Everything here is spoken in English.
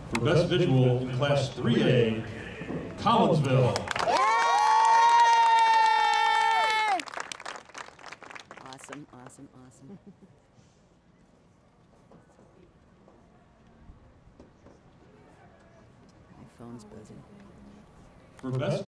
For Best Visual in Class 3A, Collinsville. Awesome, awesome, awesome. My phone's buzzing. For Best